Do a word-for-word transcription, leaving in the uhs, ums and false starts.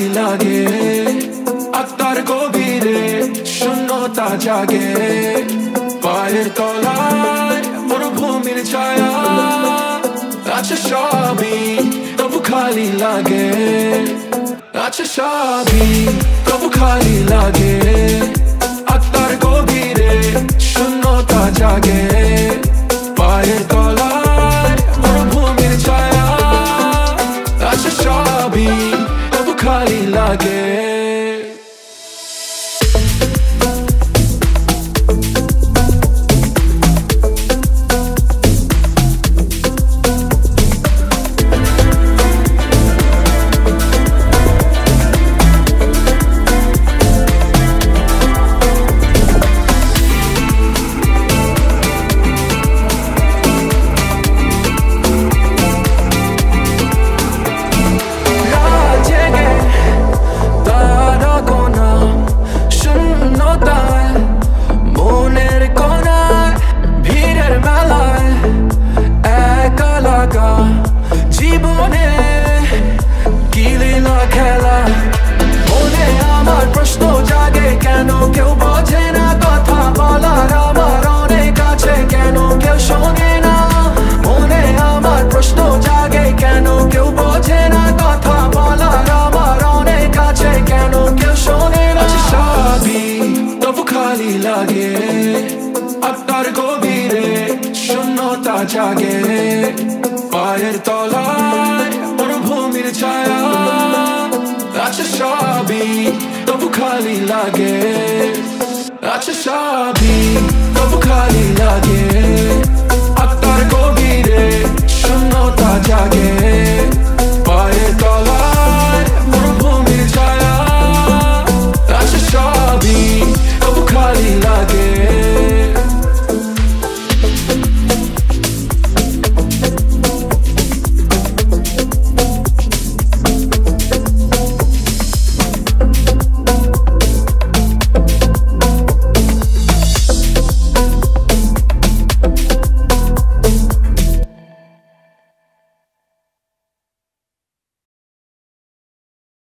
লাগে আত্মার গভীরে শূন্যতা জাগে পায়ের তলায় মরুভূমির ছায়া আছে সবই তবু খালি লাগে আছে সবই তবু খালি লাগে আত্মার গভীরে শূন্যতা জাগে পায়ের তলায় মরুভূমির ছায়া আছে সবই তবু খালি লাগে লাগে আত্মার গভীরে শূন্যতা জাগে পায়ের তলায় মরুভূমির ছায়া আছে সবই তবু খালি লাগে আছে সবই তবু খালি লাগে আত্মার গভীরে শূন্যতা জাগে পায়ের তলায়